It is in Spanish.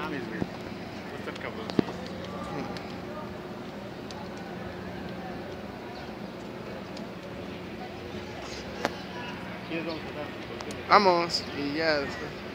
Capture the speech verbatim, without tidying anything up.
mames, güey. Va a estar cabrón. ¿Quieres vamos a dar? Vamos, y ya después.